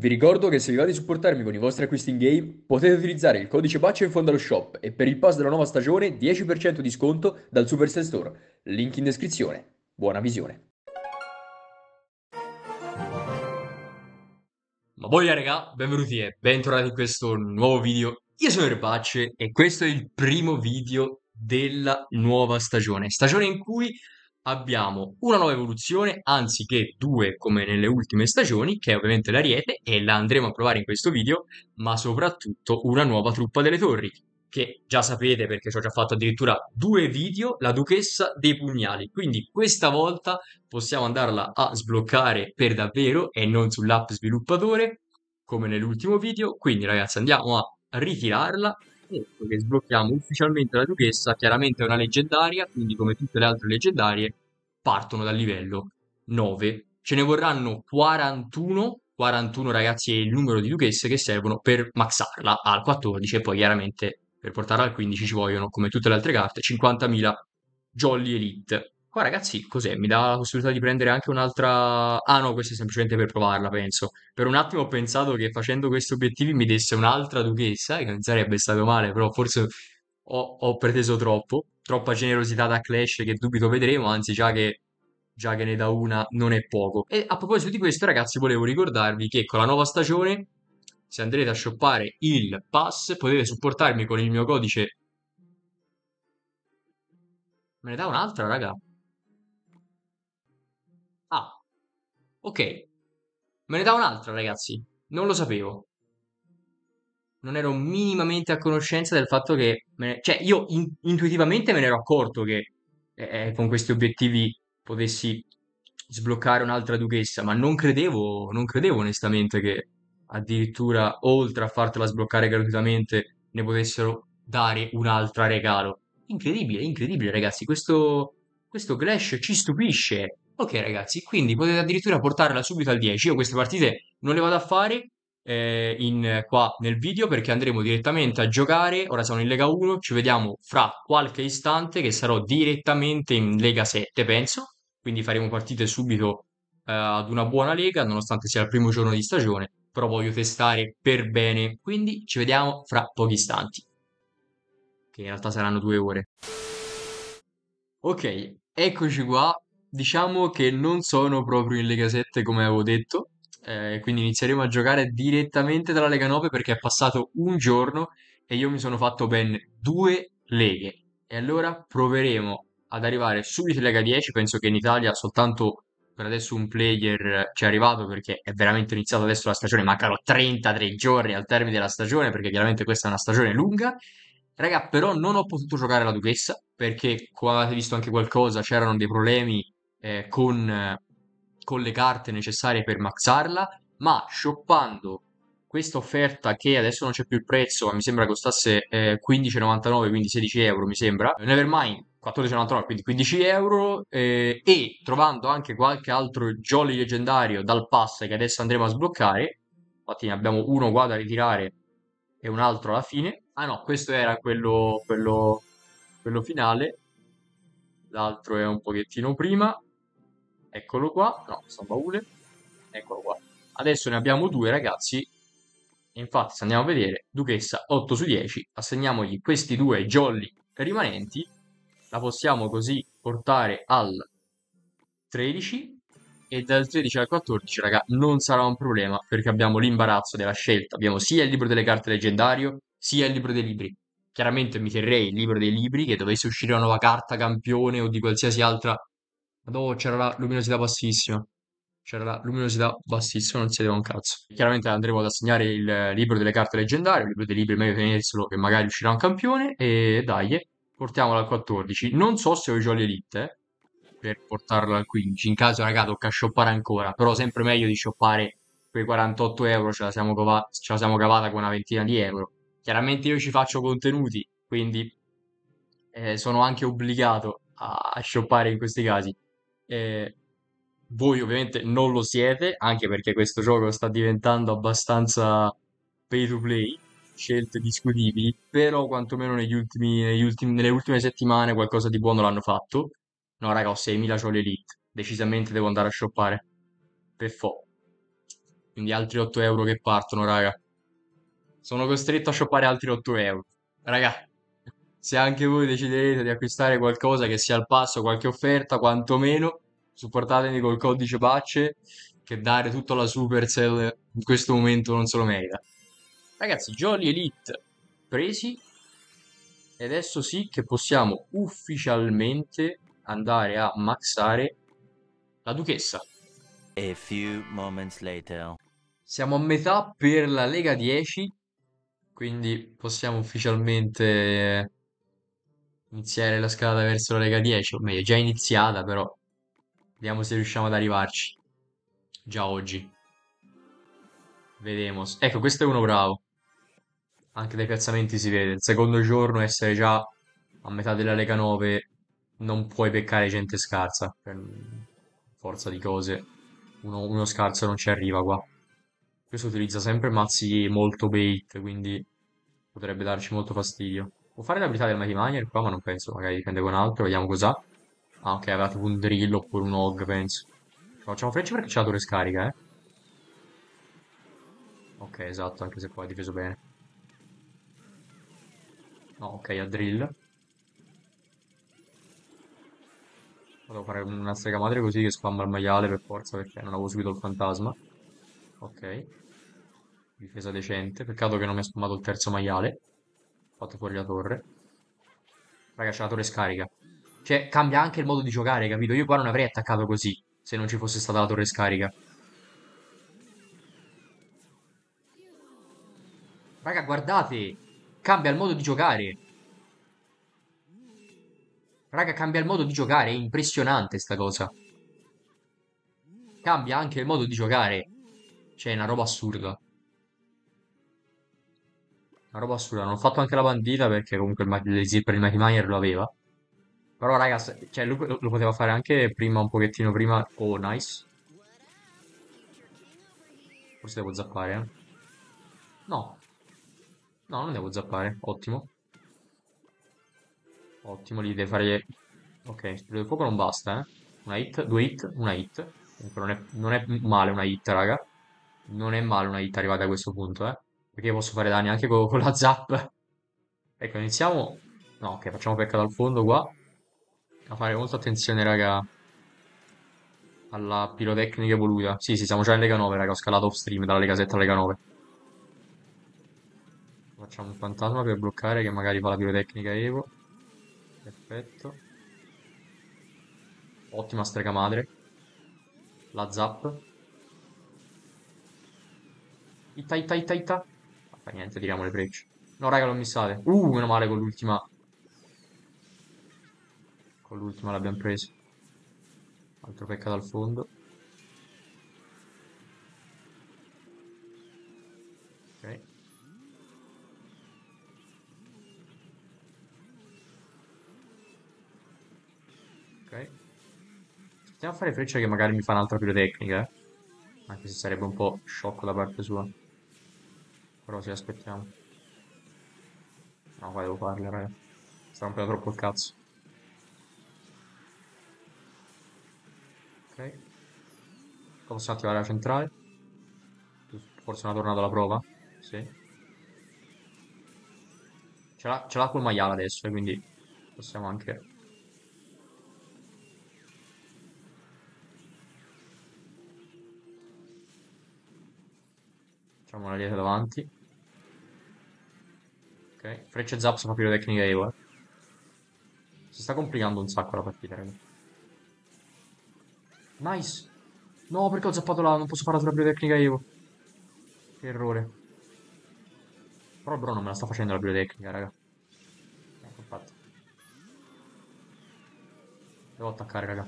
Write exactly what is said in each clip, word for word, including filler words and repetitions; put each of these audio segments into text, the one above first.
Vi ricordo che se vi va di supportarmi con i vostri acquisti in game, potete utilizzare il codice BACCIA in fondo allo shop e per il pass della nuova stagione dieci per cento di sconto dal Supercell Store. Link in descrizione. Buona visione. Ma voglia raga, benvenuti e bentornati in questo nuovo video. Io sono Erbacce e questo è il primo video della nuova stagione. Stagione in cui abbiamo una nuova evoluzione, anziché due come nelle ultime stagioni, che è ovviamente l'Ariete, e la andremo a provare in questo video, ma soprattutto una nuova truppa delle torri, che già sapete perché ci ho già fatto addirittura due video, la Duchessa dei Pugnali. Quindi questa volta possiamo andarla a sbloccare per davvero e non sull'app sviluppatore come nell'ultimo video. Quindi ragazzi andiamo a ritirarla. Ecco che sblocchiamo ufficialmente la Duchessa. Chiaramente è una leggendaria, quindi come tutte le altre leggendarie partono dal livello nove. Ce ne vorranno quarantuno. quarantuno ragazzi è il numero di Duchesse che servono per maxarla al quattordici, e poi chiaramente per portarla al quindici ci vogliono, come tutte le altre carte, cinquantamila Jolly Elite. Qua ragazzi, cos'è? Mi dà la possibilità di prendere anche un'altra... Ah no, questa è semplicemente per provarla, penso. Per un attimo ho pensato che facendo questi obiettivi mi desse un'altra duchessa, che non sarebbe stato male, però forse ho, ho preteso troppo. Troppa generosità da Clash che dubito vedremo, anzi già che, già che ne dà una non è poco. E a proposito di questo ragazzi, volevo ricordarvi che con la nuova stagione, se andrete a shoppare il pass, potete supportarmi con il mio codice... Me ne dà un'altra, raga? Ah, ok. Me ne dà un'altra, ragazzi. Non lo sapevo. Non ero minimamente a conoscenza del fatto che... me ne- Cioè, io in- intuitivamente me ne ero accorto che eh, eh, con questi obiettivi potessi sbloccare un'altra duchessa, ma non credevo, non credevo onestamente che addirittura, oltre a fartela sbloccare gratuitamente, ne potessero dare un'altra regalo. Incredibile, incredibile, ragazzi. Questo, questo Clash ci stupisce. Ok, ragazzi, quindi potete addirittura portarla subito al dieci. Io queste partite non le vado a fare eh, in, qua nel video perché andremo direttamente a giocare. Ora siamo in Lega uno, ci vediamo fra qualche istante che sarò direttamente in Lega sette, penso. Quindi faremo partite subito eh, ad una buona lega, nonostante sia il primo giorno di stagione, però voglio testare per bene. Quindi ci vediamo fra pochi istanti, che in realtà saranno due ore. Ok, eccoci qua. Diciamo che non sono proprio in Lega sette come avevo detto, eh, quindi inizieremo a giocare direttamente dalla Lega nove perché è passato un giorno e io mi sono fatto ben due leghe. E allora proveremo ad arrivare subito in Lega dieci. Penso che in Italia soltanto per adesso un player ci è arrivato perché è veramente iniziata adesso la stagione. Mancano trentatré giorni al termine della stagione perché chiaramente questa è una stagione lunga. Raga, però non ho potuto giocare la Duchessa perché, come avete visto anche qualcosa, c'erano dei problemi eh, con, eh, con le carte necessarie per maxarla, ma shoppando questa offerta che adesso non c'è più il prezzo, ma mi sembra costasse eh, quindici e novantanove, quindi sedici euro mi sembra, Nevermind quattordici e novantanove, quindi quindici euro, eh, e trovando anche qualche altro jolly leggendario dal pass che adesso andremo a sbloccare, infatti ne abbiamo uno qua da ritirare e un altro alla fine. Ah no, questo era quello, quello, quello finale, l'altro è un pochettino prima. Eccolo qua, no, sta baule, eccolo qua. Adesso ne abbiamo due ragazzi, e infatti se andiamo a vedere, Duchessa otto su dieci, assegniamogli questi due jolly rimanenti, la possiamo così portare al tredici, e dal tredici al quattordici, raga, non sarà un problema perché abbiamo l'imbarazzo della scelta. Abbiamo sia il libro delle carte leggendario, sia il libro dei libri. Chiaramente mi terrei il libro dei libri, che dovesse uscire una nuova carta campione o di qualsiasi altra. Madò, c'era la luminosità bassissima. C'era la luminosità bassissima, non si vedeva un cazzo. Chiaramente andremo ad assegnare il libro delle carte leggendarie, il libro dei libri è meglio tenerselo che magari uscirà un campione, e dai, portiamolo al quattordici. Non so se ho i Jolly Elite, eh, per portarlo al quindici. In caso, raga, tocca shoppare ancora, però sempre meglio di shoppare quei quarantotto euro, ce la siamo, cova- ce la siamo cavata con una ventina di euro. Chiaramente io ci faccio contenuti, quindi eh, sono anche obbligato a, a shoppare in questi casi. Eh, Voi ovviamente non lo siete, anche perché questo gioco sta diventando abbastanza pay to play, scelte discutibili, però quantomeno negli ultimi, negli ultimi- nelle ultime settimane qualcosa di buono l'hanno fatto. No, raga, ho seimila c'ho l'Elite. Decisamente devo andare a shoppare. Per fo. Quindi altri otto euro che partono, raga. Sono costretto a shoppare altri otto euro. Raga, se anche voi deciderete di acquistare qualcosa che sia al passo, qualche offerta, quantomeno, supportatemi col codice BACCE, che dare tutto alla Supercell in questo momento non se lo merita. Ragazzi, Jolly Elite presi e adesso sì che possiamo ufficialmente andare a maxare la duchessa. A few moments later. Siamo a metà per la Lega dieci, quindi possiamo ufficialmente eh, iniziare la scalata verso la Lega dieci, o meglio, è già iniziata, però vediamo se riusciamo ad arrivarci. Già oggi. Vedremo. Ecco, questo è uno bravo. Anche dai piazzamenti si vede. Il secondo giorno essere già a metà della Lega nove non puoi beccare gente scarsa. Per forza di cose. Uno, uno scarso non ci arriva qua. Questo utilizza sempre mazzi molto bait, quindi potrebbe darci molto fastidio. Può fare l'abilità del Mighty Miner qua, ma non penso. Magari dipende con altro. Vediamo cos'ha. Ah, ok, aveva tipo un drill oppure un hog, penso. Facciamo freccia perché c'è la torre scarica, eh. Ok, esatto, anche se poi ha difeso bene. No, ok, a drill. Devo fare una strega madre così che spamma il maiale per forza perché non avevo subito il fantasma. Ok. Difesa decente. Peccato che non mi ha spammato il terzo maiale. Ho fatto fuori la torre. Raga, c'è la torre scarica. Cioè, cambia anche il modo di giocare, capito? Io qua non avrei attaccato così se non ci fosse stata la torre scarica. Raga, guardate! Cambia il modo di giocare. Raga, cambia il modo di giocare. È impressionante sta cosa. Cambia anche il modo di giocare. Cioè, è una roba assurda. Una roba assurda. Non ho fatto anche la bandita perché comunque il, ma- il zip per il Mighty Miner lo aveva. Però, ragazzi, cioè, lui lo, lo poteva fare anche prima, un pochettino prima. Oh, nice. Forse devo zappare, eh. No, no, non devo zappare. Ottimo. Ottimo, lì deve fare... Ok, spirito del fuoco non basta, eh. Una hit, due hit, una hit. Comunque non è, non è male una hit, raga. Non è male una hit arrivata a questo punto, eh. Perché io posso fare danni anche co- con, la zap. Ecco, iniziamo... No, ok, facciamo pecca dal fondo qua. A fare molta attenzione, raga, alla pirotecnica evoluta. Sì, sì, siamo già in Lega nove, raga. Ho scalato off stream dalla Lega sette alla Lega nove. Facciamo un fantasma per bloccare che magari fa la pirotecnica Evo. Perfetto. Ottima strega madre. La zap. Itta, itta, itta, itta. Non fa niente, tiriamo le frecce. No, raga, l'ho missate. Uh, meno male con l'ultima. Con l'ultima l'abbiamo preso. Altro peccato al fondo. Ok. Ok. Stiamo a fare freccia che magari mi fa un'altra pirotecnica, eh. Anche se sarebbe un po' sciocco da parte sua. Però sì, aspettiamo. No, qua devo farle, raga. Sta rompendo troppo il cazzo. Ok. Qua possiamo attivare la centrale. Forse una tornata alla prova. Sì. Ce l'ha ce l'ha col maiale adesso, e quindi possiamo anche... Facciamo una dieta davanti. Ok. Freccia e zap fa pirotecnica Evo, eh. Si sta complicando un sacco la partita, raga. Nice. No, perché ho zappato là? Non posso fare la sulla pirotecnica Evo. Che errore. Però il bro non me la sta facendo la pirotecnica, raga. Ecco, infatti. Devo attaccare, raga.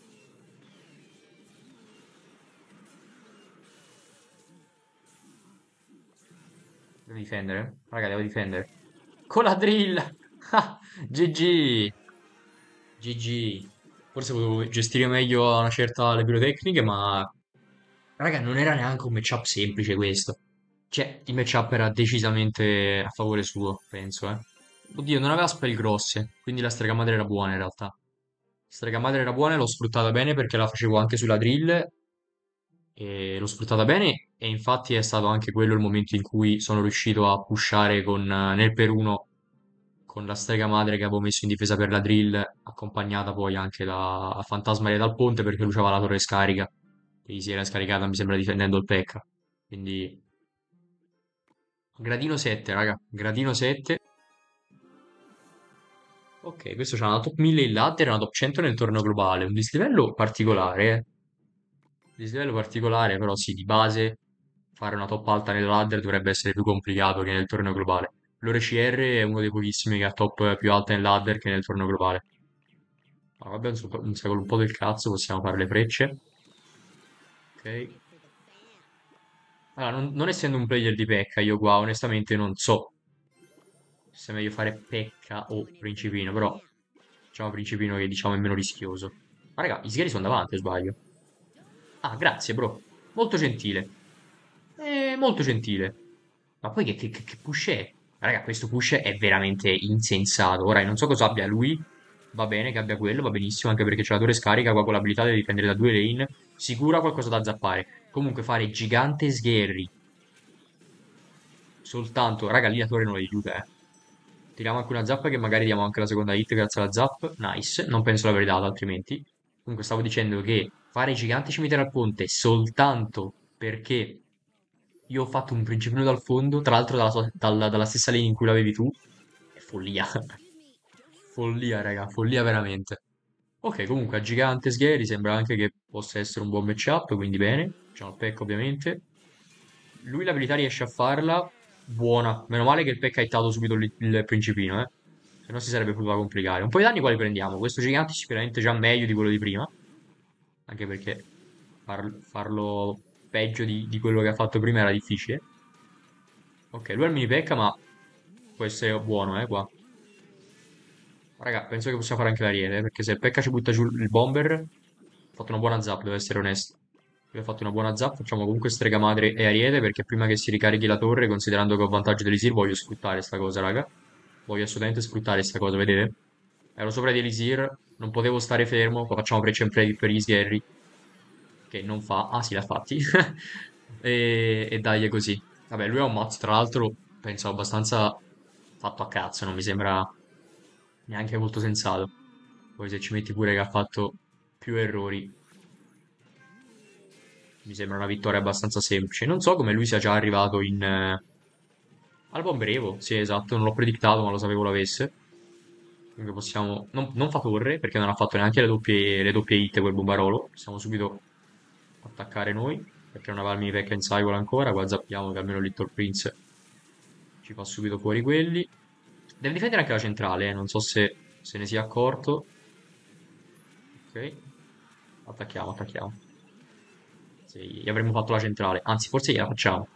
Devo difendere? Raga, devo difendere. Con la drill! Ah, G G! G G. Forse potevo gestire meglio a una certa le pirotecniche, ma... Raga, non era neanche un matchup semplice questo. Cioè, il matchup era decisamente a favore suo, penso, eh. Oddio, non aveva spell grosse, quindi la strega madre era buona in realtà. Strega madre era buona e l'ho sfruttata bene perché la facevo anche sulla drill e l'ho sfruttata bene e infatti è stato anche quello il momento in cui sono riuscito a pushare con, eh, nel per uno con la strega madre che avevo messo in difesa per la drill, accompagnata poi anche da Fantasma dal ponte perché lui aveva la torre scarica, quindi si era scaricata mi sembra difendendo il P E K K A. Quindi gradino sette, raga, gradino sette. Ok, questo c'ha una top mille in ladder e una top cento nel torneo globale, un dislivello particolare, eh. Dislivello particolare, però sì, di base fare una top alta nel ladder dovrebbe essere più complicato che nel torneo globale. L'Ore C R è uno dei pochissimi che ha top più alta nel ladder che nel torneo globale. Ma vabbè, un, so- un secolo un po' del cazzo, possiamo fare le frecce. Ok. Allora, non, non essendo un player di P E K K A, io qua onestamente non so se è meglio fare P E K K A o Principino, però diciamo Principino che diciamo è meno rischioso. Ma raga, i sigari sono davanti, o sbaglio? Ah, grazie, bro. Molto gentile. Eh, molto gentile. Ma poi che, che, che che push è? Raga, questo push è veramente insensato. Ora, io non so cosa abbia lui. Va bene che abbia quello, va benissimo, anche perché c'è la torre scarica, qua con l'abilità di difendere da due lane. Sicura qualcosa da zappare. Comunque fare gigante sgherri. Soltanto, raga, lì la torre non la aiuta, eh. Tiriamo anche una zappa che magari diamo anche la seconda hit grazie alla zap. Nice. Non penso l'avrei data altrimenti. Comunque stavo dicendo che fare i giganti cimiteri al ponte soltanto perché io ho fatto un principino dal fondo, tra l'altro dalla, sua- dalla- dalla stessa lane in cui l'avevi tu, è follia. Follia, raga, follia veramente. Ok, comunque a gigante Sgheri sembra anche che possa essere un buon matchup, quindi bene. C'è il P E K K A ovviamente. Lui l'abilità riesce a farla, buona. Meno male che il P E K K A ha hittato subito il, il principino, eh. Se no si sarebbe potuta complicare. Un po' di danni quali prendiamo? Questo gigante è sicuramente già meglio di quello di prima. Anche perché far- farlo peggio di, di quello che ha fatto prima era difficile. Ok, lui ha il mini P E K K A, ma può essere buono, eh, qua. Raga, penso che possiamo fare anche l'ariete, eh, perché se il P E K K A ci butta giù il bomber, ha fatto una buona zap, devo essere onesto. Lui ha fatto una buona zap, facciamo comunque strega madre e ariete, perché prima che si ricarichi la torre, considerando che ho vantaggio dell'Elisir, voglio sfruttare sta cosa, raga. Voglio assolutamente sfruttare sta cosa, vedete? Ero sopra di Elisir, non potevo stare fermo, qua facciamo pre and play per gli sgherri, che non fa. Ah sì, l'ha fatti. E, e dai, è così. Vabbè, lui ha un mazzo, tra l'altro, penso abbastanza fatto a cazzo, non mi sembra neanche molto sensato. Poi se ci metti pure che ha fatto più errori, mi sembra una vittoria abbastanza semplice. Non so come lui sia già arrivato in... eh, al Bomber Evo. Sì, esatto, non l'ho predictato, ma lo sapevo l'avesse. Quindi possiamo... Non, non fa torre, perché non ha fatto neanche le doppie, le doppie hit quel bombarolo. Possiamo subito attaccare noi, perché non aveva il mini pack in cycle ancora. Qua zappiamo che almeno Little Prince ci fa subito fuori quelli. Deve difendere anche la centrale, eh, non so se se ne sia accorto. Ok, attacchiamo, attacchiamo. Sì, gli avremmo fatto la centrale, anzi forse gliela facciamo.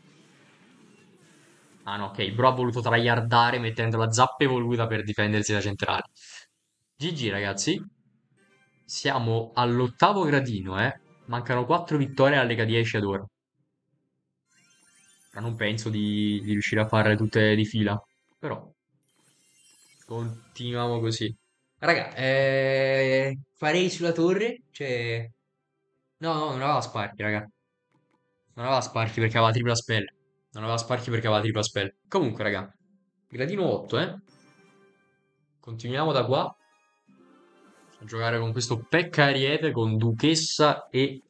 Ah no, ok, Bro ha voluto tryhardare mettendo la zappa evoluta per difendersi da centrale. G G ragazzi, siamo all'ottavo gradino, eh. Mancano quattro vittorie alla Lega dieci ad ora. Ma non penso di, di riuscire a farle tutte di fila, però continuiamo così. Raga, eh, farei sulla torre, cioè... No, no, non aveva sparchi, raga. Non aveva sparchi perché aveva tripla spell. Non aveva sparchi perché aveva tripla spell. Comunque, raga, gradino otto, eh. Continuiamo da qua a giocare con questo Pekka Ariete con Duchessa e,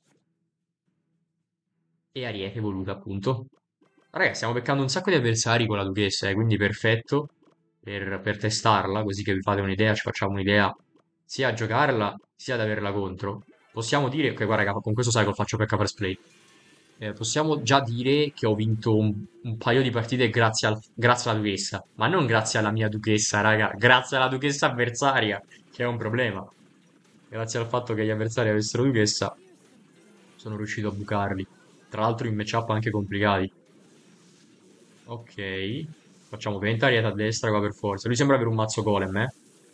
e Ariete voluta, appunto. Raga, stiamo beccando un sacco di avversari con la Duchessa, eh, quindi perfetto per, per testarla, così che vi fate un'idea, ci facciamo un'idea sia a giocarla sia ad averla contro. Possiamo dire che, guarda, raga, con questo cycle faccio Pekka First Play. Eh, possiamo già dire che ho vinto un, un paio di partite grazie, al- grazie alla duchessa, ma non grazie alla mia duchessa, raga, grazie alla duchessa avversaria, che è un problema. Grazie al fatto che gli avversari avessero duchessa, sono riuscito a bucarli. Tra l'altro in matchup anche complicati. Ok, facciamo Pentariet a destra qua per forza. Lui sembra avere un mazzo golem, eh.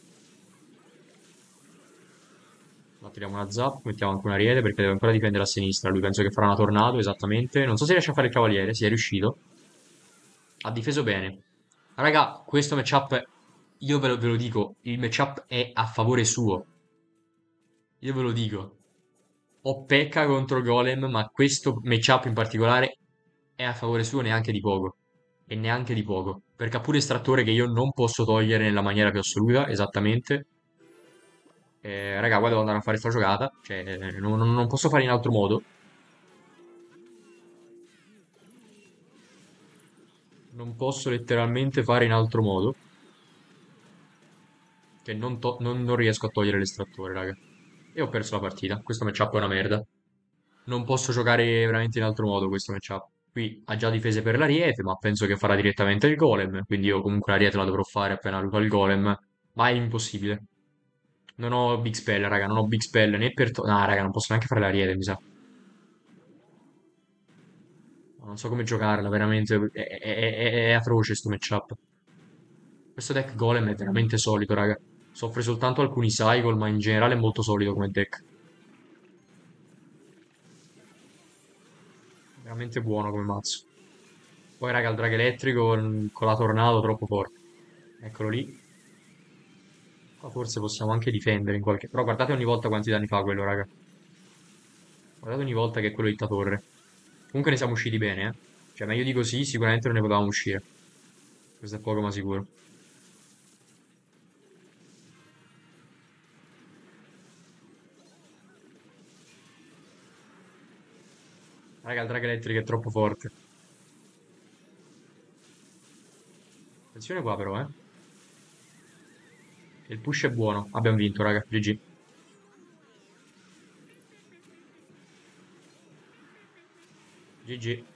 Ma tiriamo una zap, mettiamo anche una ariete perché deve ancora difendere a sinistra. Lui penso che farà una tornado, esattamente. Non so se riesce a fare il cavaliere, si è riuscito. Ha difeso bene. Raga, questo matchup, io ve lo, ve lo dico, il matchup è a favore suo. Io ve lo dico. ho Pekka contro Golem, ma questo matchup in particolare è a favore suo neanche di poco. E neanche di poco. Perché ha pure estrattore che io non posso togliere nella maniera più assoluta, esattamente. Eh, raga, qua devo andare a fare sta giocata. Cioè, non, non- non posso fare in altro modo. Non posso letteralmente fare in altro modo. Che non, to- non- non riesco a togliere l'estrattore, raga. E ho perso la partita. Questo matchup è una merda. Non posso giocare veramente in altro modo questo matchup. Qui ha già difese per l'Ariete, ma penso che farà direttamente il golem. Quindi io comunque l'Ariete la dovrò fare appena lui fa il golem. Ma è impossibile. Non ho Big Spell, raga. Non ho Big Spell né per... to- no, raga, non posso neanche fare l'Ariete, mi sa. Non so come giocarla, veramente. È, è- è- è atroce sto matchup. Questo deck golem è veramente solido, raga. Soffre soltanto alcuni cycle, ma in generale è molto solido come deck. Veramente buono come mazzo. Poi, raga, il drago elettrico mm, con la tornado troppo forte. Eccolo lì. Qua forse possiamo anche difendere in qualche... Però guardate ogni volta quanti danni fa quello, raga. Guardate ogni volta che è quello di torre. Comunque ne siamo usciti bene, eh. Cioè, meglio di così sicuramente non ne potevamo uscire. Questo è poco ma sicuro. Raga, il drago elettrico è troppo forte. Attenzione qua però, eh. Il push è buono. Abbiamo vinto, raga. G G. G G.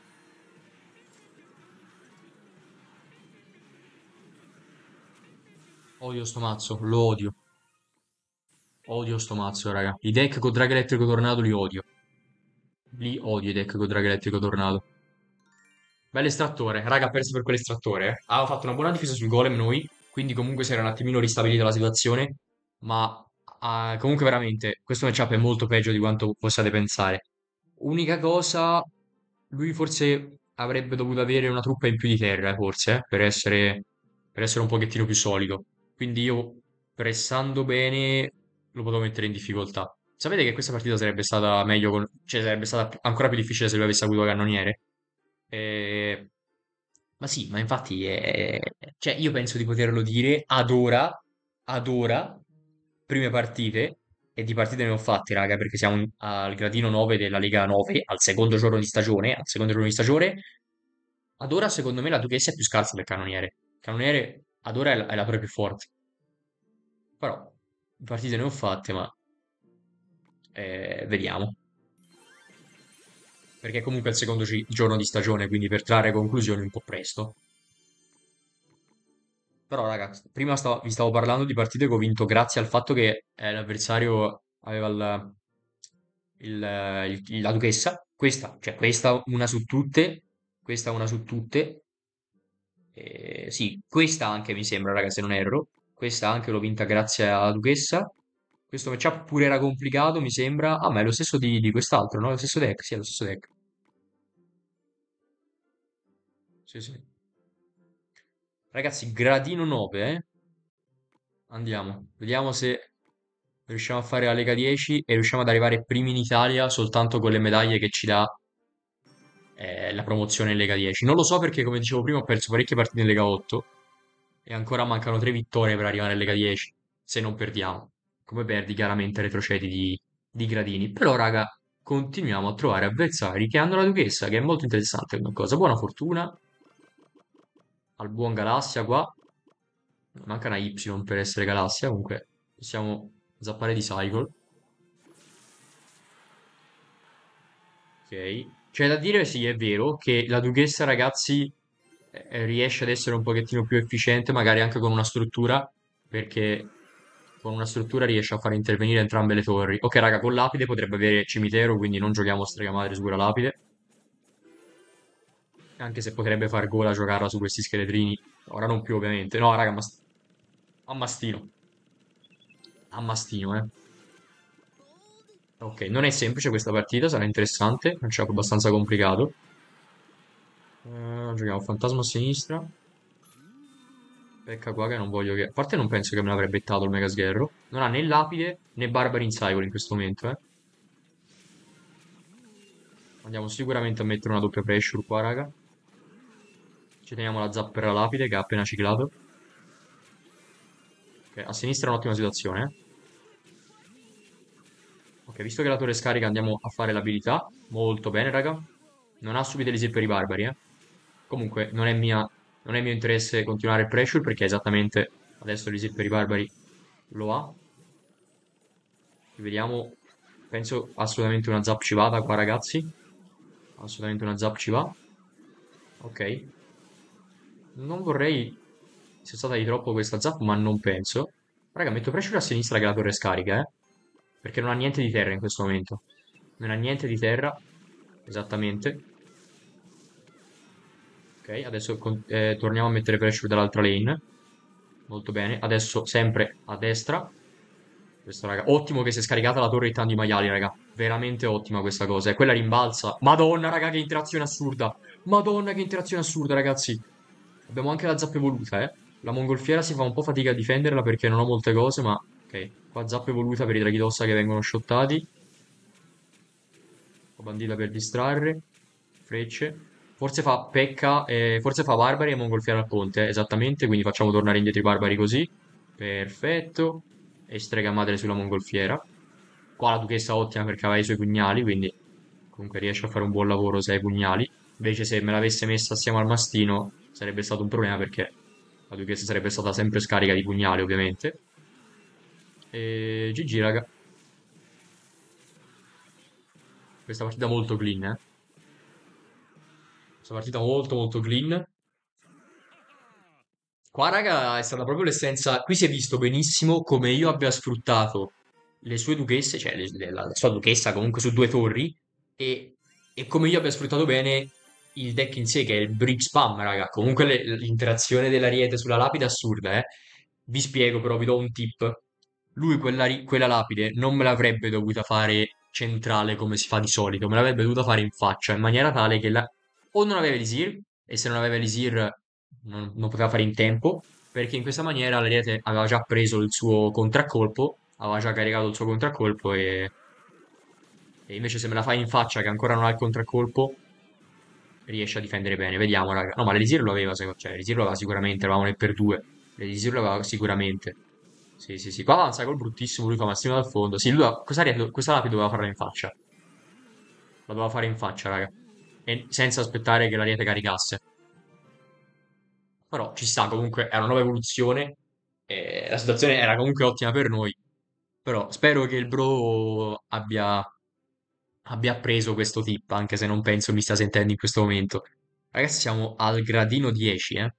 Odio sto mazzo, lo odio. Odio sto mazzo, raga. I deck con drago elettrico tornado li odio. Li odio i deck con drago elettrico tornado. Bell'estrattore, raga, ha perso per quell'estrattore. Eh. Aveva fatto una buona difesa sul golem noi, quindi comunque si era un attimino ristabilita la situazione, ma ah, comunque veramente questo matchup è molto peggio di quanto possiate pensare. Unica cosa, lui forse avrebbe dovuto avere una truppa in più di terra, eh, forse, eh, per essere, per essere un pochettino più solido. Quindi io, pressando bene, lo potevo mettere in difficoltà. Sapete che questa partita sarebbe stata meglio con... cioè sarebbe stata ancora più difficile se lui avesse avuto cannoniere? Eh, ma sì, ma infatti è... cioè, io penso di poterlo dire ad ora, ad ora, prime partite, e di partite ne ho fatte, raga, perché siamo in- al gradino nove della Lega nove, al secondo giorno di stagione, al secondo giorno di stagione. Ad ora, secondo me, la Duchessa è più scarsa del cannoniere. Il cannoniere, ad ora, è la, è la torre più forte. Però, partite ne ho fatte, ma eh, vediamo. Perché comunque è il secondo gi- giorno di stagione, quindi per trarre conclusioni un po' presto. Però, raga, prima stavo- vi stavo parlando di partite che ho vinto grazie al fatto che eh, l'avversario aveva il- il- il- la duchessa. Questa, cioè questa una su tutte. Questa una su tutte. Eh, sì, questa anche mi sembra, raga, se non erro. Questa anche l'ho vinta grazie alla duchessa. Questo matchup pure era complicato, mi sembra. Ah, ma è lo stesso di, di quest'altro, no? È lo stesso deck, sì, è lo stesso deck. Sì, sì. Ragazzi, gradino nove, eh? Andiamo. Vediamo se riusciamo a fare la Lega dieci e riusciamo ad arrivare primi in Italia soltanto con le medaglie che ci dà eh, la promozione in Lega dieci. Non lo so perché, come dicevo prima, ho perso parecchie partite in Lega otto e ancora mancano tre vittorie per arrivare in Lega dieci, se non perdiamo. Come perdi, chiaramente retrocedi di, di gradini. Però, raga, continuiamo a trovare avversari che hanno la Duchessa, che è molto interessante come cosa. Buona fortuna al buon Galassia qua. Manca una Y per essere Galassia, comunque possiamo zappare di Cycle. Ok. C'è da dire, sì, è vero, che la Duchessa, ragazzi, eh, riesce ad essere un pochettino più efficiente, magari anche con una struttura, perché con una struttura riesce a fare intervenire entrambe le torri. Ok, raga, con Lapide potrebbe avere cimitero, quindi non giochiamo strega madre su quella Lapide, anche se potrebbe far gola a giocarla su questi scheletrini. Ora non più, ovviamente. No, raga, ma... a mastino. A mastino, eh. Ok, non è semplice questa partita, sarà interessante, è un gioco abbastanza complicato. Eh, giochiamo fantasma a sinistra. Pecca qua che non voglio che... A parte non penso che me l'avrebbe bettato il Mega Sgherro. Non ha né lapide né barbari in cycle in questo momento, eh. Andiamo sicuramente a mettere una doppia pressure qua, raga. Ci teniamo la zappa per la lapide che ha appena ciclato. Ok, a sinistra è un'ottima situazione. eh. Ok, visto che la torre scarica andiamo a fare l'abilità. Molto bene, raga. Non ha subito elisir per i barbari, eh. Comunque non è mia, non è mio interesse continuare il pressure perché esattamente adesso l'elisir per i barbari lo ha. Vediamo, penso assolutamente una zap ci vada qua, ragazzi. Assolutamente una zap ci va. Ok. Non vorrei sia stata di troppo questa zap, ma non penso. Raga, metto pressure a sinistra che la torre scarica, eh. Perché non ha niente di terra in questo momento. Non ha niente di terra. Esattamente. Ok, adesso con- eh, torniamo a mettere pressure dall'altra lane. Molto bene. Adesso sempre a destra. Questo, raga. Ottimo che si è scaricata la torre di tanti maiali, raga. Veramente ottima questa cosa. E quella rimbalza. Madonna, raga, che interazione assurda. Madonna, che interazione assurda, ragazzi. Abbiamo anche la zappa evoluta, eh. La mongolfiera si fa un po' fatica a difenderla perché non ho molte cose, ma... Ok, qua zappa evoluta per i draghi d'ossa che vengono shottati. Ho bandita per distrarre. Frecce. Forse fa Pekka, eh, forse fa barbari e mongolfiera al ponte, eh, esattamente. Quindi facciamo tornare indietro i barbari così. Perfetto. E strega madre sulla mongolfiera. Qua la duchessa ottima perché aveva i suoi pugnali, quindi comunque riesce a fare un buon lavoro se ha i pugnali. Invece se me l'avesse messa assieme al mastino sarebbe stato un problema perché la duchessa sarebbe stata sempre scarica di pugnali, ovviamente. E G G, raga. Questa partita molto clean, eh. Questa partita molto molto clean. Qua, raga, è stata proprio l'essenza. Qui si è visto benissimo come io abbia sfruttato le sue duchesse, cioè le- le- la sua duchessa comunque su due torri, e, e come io abbia sfruttato bene il deck in sé, che è il bridge spam, raga. Comunque le- l'interazione dell'ariete sulla lapide è assurda, eh. Vi spiego, però, vi do un tip. Lui quella, ri- quella lapide non me l'avrebbe dovuta fare centrale come si fa di solito, me l'avrebbe dovuta fare in faccia, in maniera tale che la... o non aveva Elisir, e se non aveva Elisir non, non poteva fare in tempo, perché in questa maniera l'Ariete aveva già preso il suo contraccolpo, aveva già caricato il suo contraccolpo e, e invece se me la fai in faccia che ancora non ha il contraccolpo, riesce a difendere bene. Vediamo, raga. No, ma l'Elisir lo aveva, secondo... cioè l'Elisir lo aveva sicuramente, eravamo nel per due. L'Elisir lo aveva sicuramente. Sì, sì, sì. Qua avanza col bruttissimo, lui fa massimo dal fondo. Sì, lui doveva- questa, Ariete- questa lapide doveva farla in faccia. La doveva fare in faccia, raga. E senza aspettare che l'Ariete caricasse. Però ci sta, comunque è una nuova evoluzione. E la situazione era comunque ottima per noi. Però spero che il bro abbia, abbia preso questo tip, anche se non penso mi stia sentendo in questo momento. Ragazzi, siamo al gradino dieci, eh.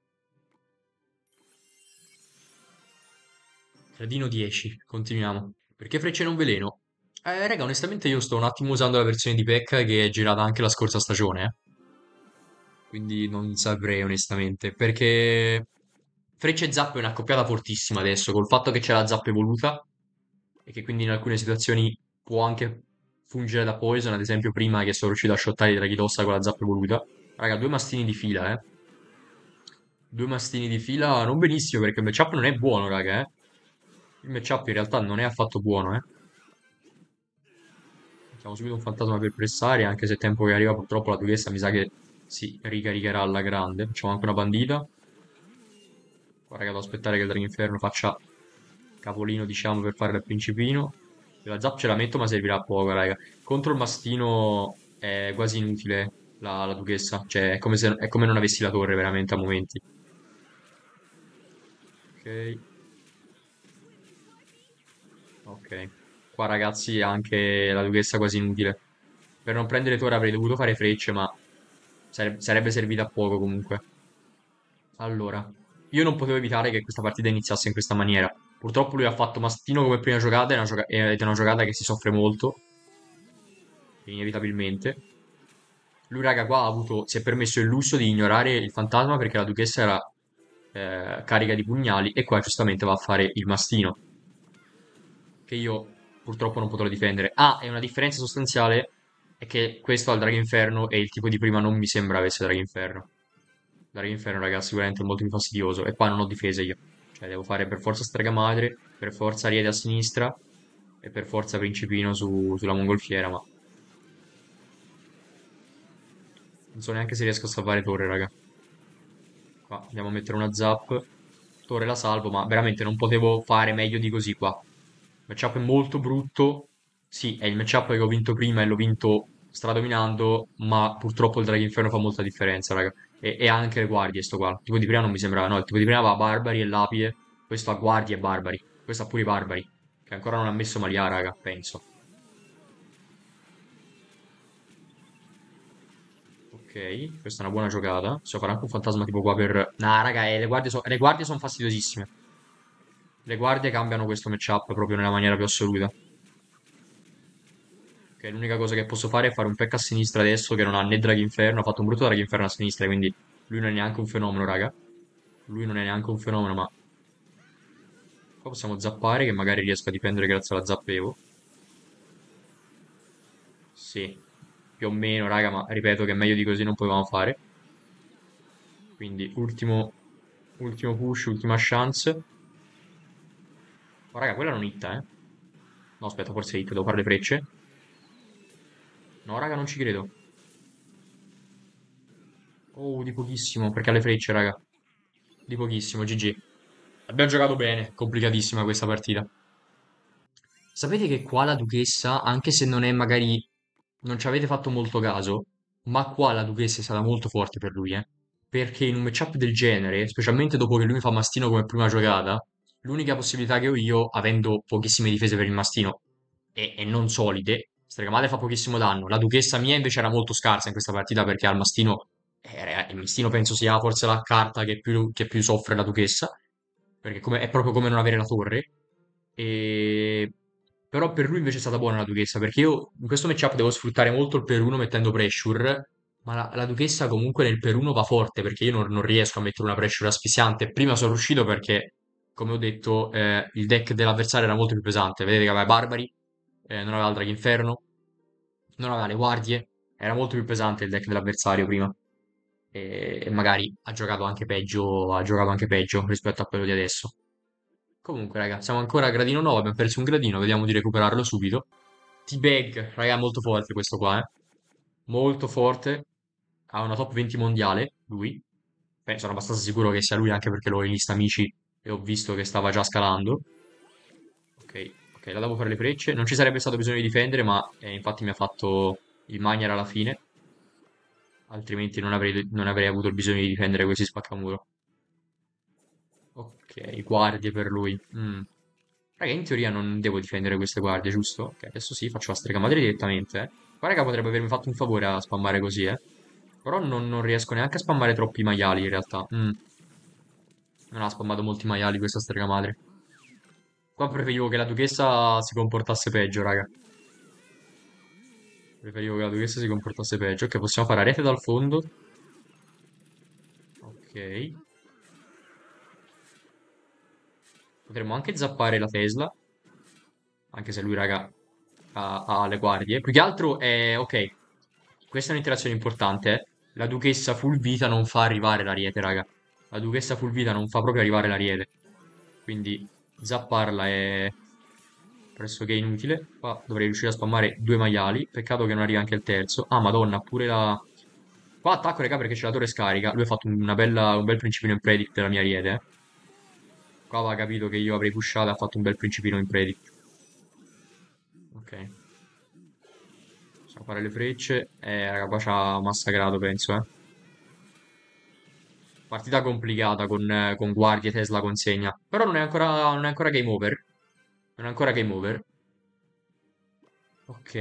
Gradino dieci, continuiamo. Perché frecce non veleno? Eh, raga, onestamente io sto un attimo usando la versione di P E K K A che è girata anche la scorsa stagione, eh. Quindi non saprei onestamente, perché Freccia e Zappa è un'accoppiata fortissima adesso, col fatto che c'è la Zappa evoluta e che quindi in alcune situazioni può anche fungere da poison, ad esempio prima che sono riuscito a shottare i draghi d'ossa con la Zappa evoluta. Raga, due mastini di fila, eh. Due mastini di fila non benissimo perché il matchup non è buono, raga, eh. Il matchup in realtà non è affatto buono, eh. Mettiamo subito un fantasma per pressare, anche se il tempo che arriva purtroppo la duchessa mi sa che si ricaricherà alla grande. Facciamo anche una bandita. Qua raga, devo aspettare che il Drago Inferno faccia capolino, diciamo, per fare il principino. La zap ce la metto, ma servirà a poco, raga. Contro il mastino è quasi inutile la, la duchessa. Cioè, è come se, è come non avessi la torre, veramente, a momenti. Ok, ok. Qua, ragazzi, anche la duchessa quasi inutile. Per non prendere torre avrei dovuto fare frecce, ma sare- sarebbe servita a poco, comunque. Allora, io non potevo evitare che questa partita iniziasse in questa maniera. Purtroppo lui ha fatto mastino come prima giocata, è una gioca- ed è una giocata che si soffre molto, inevitabilmente. Lui, raga, qua ha avuto, si è permesso il lusso di ignorare il fantasma perché la duchessa era eh, carica di pugnali e qua giustamente va a fare il mastino, che io purtroppo non potrò difendere. Ah, e una differenza sostanziale è che questo ha il Drago Inferno e il tipo di prima non mi sembra avesse Drago Inferno. Drago Inferno, ragazzi, sicuramente è molto più fastidioso. E qua non ho difese io. Cioè, devo fare per forza Strega Madre, per forza Ariete a sinistra e per forza Principino su- sulla mongolfiera, ma Non so neanche se riesco a salvare torre, raga. Qua andiamo a mettere una zap. Torre la salvo, ma veramente non potevo fare meglio di così qua. Il matchup è molto brutto. Sì, è il matchup che ho vinto prima e l'ho vinto stradominando, ma purtroppo il Draghi Inferno fa molta differenza, raga. E, e anche le guardie, sto qua. Il tipo di prima non mi sembrava, no, il tipo di prima aveva barbari e lapide. Questo ha guardie e barbari. Questo ha pure i barbari. Che ancora non ha messo Malia, raga, penso. Ok, questa è una buona giocata. Possiamo fare anche un fantasma tipo qua per... Nah, raga, eh, le guardie, so- le guardie sono fastidiosissime. Le guardie cambiano questo matchup proprio nella maniera più assoluta. Ok, l'unica cosa che posso fare è fare un pack a sinistra adesso che non ha né Draghi Inferno. Ha fatto un brutto Draghi Inferno a sinistra, quindi lui non è neanche un fenomeno, raga. Lui non è neanche un fenomeno, ma qua possiamo zappare che magari riesco a difendere grazie alla zappevo. Sì, più o meno, raga, ma ripeto che meglio di così non potevamo fare. Quindi ultimo, ultimo push, ultima chance. Oh, raga, quella non hitta, eh. No, aspetta, forse hit, devo fare le frecce. No, raga, non ci credo. Oh, di pochissimo, perché ha le frecce, raga. Di pochissimo, G G. Abbiamo giocato bene, complicatissima questa partita. Sapete che qua la duchessa, anche se non è magari... non ci avete fatto molto caso, ma qua la duchessa è stata molto forte per lui, eh. Perché in un matchup del genere, specialmente dopo che lui mi fa mastino come prima giocata, l'unica possibilità che ho io, avendo pochissime difese per il mastino e, e non solide, Strega Madre fa pochissimo danno. La duchessa mia invece era molto scarsa in questa partita perché al mastino, eh, il mastino penso sia forse la carta che più, che più soffre la duchessa, perché come- è proprio come non avere la torre. E... Però per lui invece è stata buona la duchessa, perché io in questo matchup devo sfruttare molto il per uno mettendo pressure, ma la, la duchessa comunque nel per uno va forte, perché io non, non riesco a mettere una pressure asfissiante. Prima sono riuscito perché, come ho detto, eh, il deck dell'avversario era molto più pesante. Vedete che aveva i barbari, eh, non aveva il draghi inferno, non aveva le guardie, era molto più pesante il deck dell'avversario prima. E, e magari ha giocato anche peggio, ha giocato anche peggio rispetto a quello di adesso. Comunque, raga, siamo ancora a gradino nove, abbiamo perso un gradino, vediamo di recuperarlo subito. T-Bag, raga, molto forte questo qua, eh. Molto forte. Ha una top venti mondiale, lui. Beh, sono abbastanza sicuro che sia lui anche perché l'ho in lista amici e ho visto che stava già scalando. Ok, ok, la devo fare le frecce. Non ci sarebbe stato bisogno di difendere, ma eh, infatti mi ha fatto il Magnar alla fine. Altrimenti non avrei, non avrei avuto il bisogno di difendere questi spaccamuro. Ok, guardie per lui. Mm. Raga, in teoria non devo difendere queste guardie, giusto? Ok, adesso sì, faccio la strega madre direttamente, eh. Qua, raga, potrebbe avermi fatto un favore a spammare così, eh. Però non, non riesco neanche a spammare troppi maiali, in realtà. Mm. Non ha spammato molti maiali questa strega madre. Qua preferivo che la duchessa si comportasse peggio, raga. Preferivo che la duchessa si comportasse peggio. Ok, possiamo fare a rete dal fondo. Ok. Potremmo anche zappare la Tesla. Anche se lui, raga, ha, ha le guardie. Più che altro è... Ok, questa è un'interazione importante, eh. La duchessa full vita non fa arrivare l'ariete, raga. La duchessa full vita non fa proprio arrivare l'ariete. Quindi zapparla è pressoché inutile. Qua dovrei riuscire a spammare due maiali. Peccato che non arrivi anche il terzo. Ah, madonna, pure la... Qua attacco, raga, perché c'è la torre scarica. Lui ha fatto una bella, un bel principino in predict della mia ariete, eh. Qua aveva capito che io avrei pushato e ha fatto un bel principino in predict. Ok. Possiamo fare le frecce. Eh, raga, qua ci ha massacrato, penso, eh. Partita complicata con, eh, con guardie Tesla consegna. Però non è ancora, non è ancora game over. Non è ancora game over. Ok.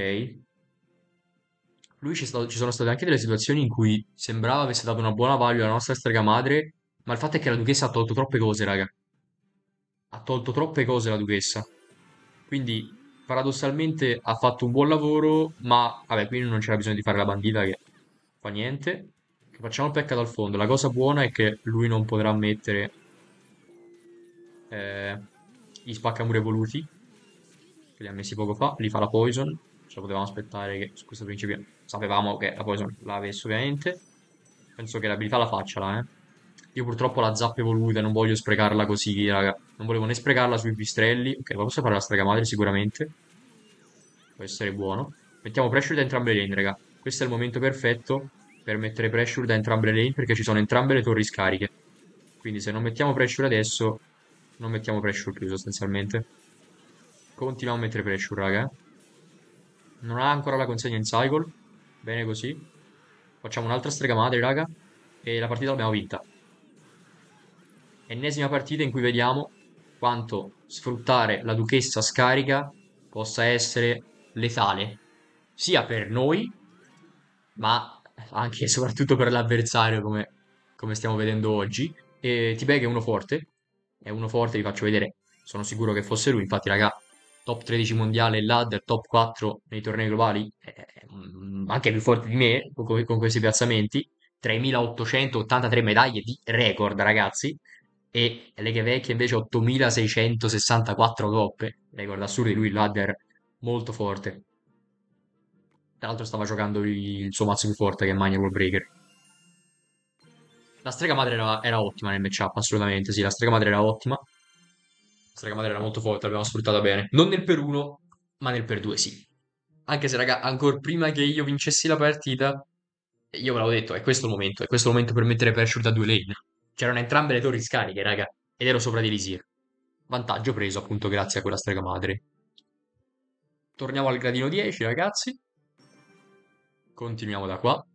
Lui ci, sta- ci sono state anche delle situazioni in cui sembrava avesse dato una buona value alla nostra strega madre. Ma il fatto è che la duchessa ha tolto troppe cose, raga. Ha tolto troppe cose la duchessa. Quindi, paradossalmente, ha fatto un buon lavoro. Ma, vabbè, qui non c'era bisogno di fare la bandita che fa niente. Facciamo il peccato al fondo. La cosa buona è che lui non potrà mettere eh, gli spaccamuri evoluti che li ha messi poco fa, li fa la Poison, ce lo potevamo aspettare che su questo principio sapevamo che la Poison l'avesse ovviamente, penso che l'abilità la faccia là, eh. Io purtroppo la zappa evoluta, non voglio sprecarla così, raga, non volevo né sprecarla sui pistrelli, ok, ma posso fare la strega madre sicuramente, può essere buono, mettiamo pressure da entrambe le lane, raga, questo è il momento perfetto, per mettere pressure da entrambe le lane perché ci sono entrambe le torri scariche. Quindi se non mettiamo pressure adesso, non mettiamo pressure più sostanzialmente. Continuiamo a mettere pressure, raga. Non ha ancora la consegna in cycle. Bene così. Facciamo un'altra strega madre, raga. E la partita l'abbiamo vinta. Ennesima partita in cui vediamo quanto sfruttare la duchessa scarica possa essere letale. Sia per noi, ma anche e soprattutto per l'avversario, come, come stiamo vedendo oggi. E T-Bag è uno forte. È uno forte, vi faccio vedere. Sono sicuro che fosse lui. Infatti, raga, top tredici mondiale, ladder, top quattro nei tornei globali, è, è, mm, anche più forte di me con, con questi piazzamenti. tremilaottocentottantatré medaglie di record, ragazzi. E Leghe Vecchie invece ottomilaseicentosessantaquattro coppe. Record assurdi, lui il ladder molto forte. Tra l'altro stava giocando il suo mazzo più forte che è Magna World Breaker. La strega madre era, era ottima nel matchup, assolutamente, sì, la strega madre era ottima. La strega madre era molto forte, l'abbiamo sfruttata bene. Non nel per uno, ma nel per due sì. Anche se, raga, ancora prima che io vincessi la partita, io ve l'avevo detto, è questo il momento, è questo il momento per mettere pressure da due lane. C'erano entrambe le torri scariche, raga, ed ero sopra di Lisir. Vantaggio preso appunto grazie a quella strega madre. Torniamo al gradino dieci, ragazzi. Continuiamo da qua.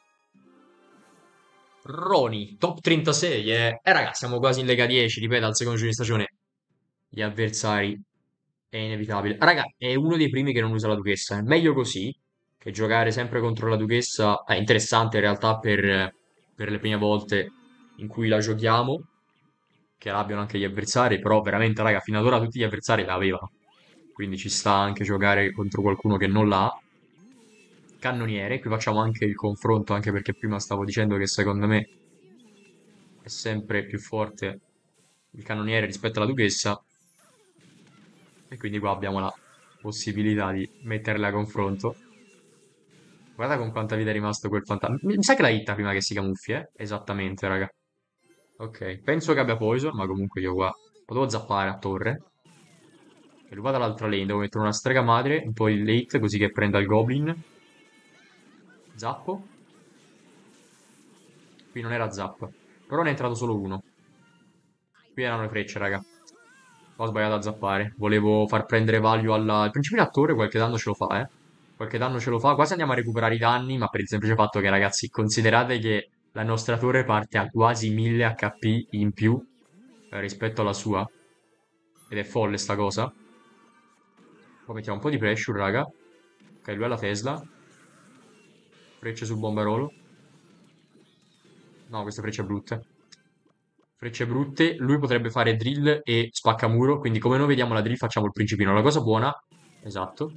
Roni, top trentasei, eh. Eh, ragazzi, siamo quasi in Lega dieci, ripeto, al secondo giro di stagione. Gli avversari è inevitabile. Raga, è uno dei primi che non usa la Duchessa. È meglio così che giocare sempre contro la Duchessa. È interessante in realtà per, per le prime volte in cui la giochiamo, che l'abbiano anche gli avversari, però veramente, raga, fino ad ora tutti gli avversari la avevano. Quindi ci sta anche giocare contro qualcuno che non l'ha. Cannoniere, qui facciamo anche il confronto, anche perché prima stavo dicendo che secondo me è sempre più forte il cannoniere rispetto alla duchessa. E quindi qua abbiamo la possibilità di metterle a confronto. Guarda con quanta vita è rimasto quel fantasma. Mi sa che la hitta prima che si camuffi, eh? Esattamente, raga. Ok, penso che abbia poison, ma comunque io qua potevo zappare a torre. E lui va dall'altra lane, devo mettere una strega madre, un po' in late, così che prenda il goblin. Zappo. Qui non era zap. Però ne è entrato solo uno. Qui erano le frecce, raga. Ho sbagliato a zappare. Volevo far prendere value alla... Il principio attore qualche danno ce lo fa, eh. Qualche danno ce lo fa. Quasi andiamo a recuperare i danni, ma per il semplice fatto che, ragazzi, considerate che la nostra torre parte a quasi mille H P in più eh, rispetto alla sua. Ed è folle sta cosa. Poi mettiamo un po' di pressure, raga. Ok, lui ha la Tesla. Frecce sul bombarolo. No, queste frecce brutte. Frecce brutte. Lui potrebbe fare drill e spaccamuro. Quindi come noi vediamo la drill facciamo il principino. La cosa buona... Esatto.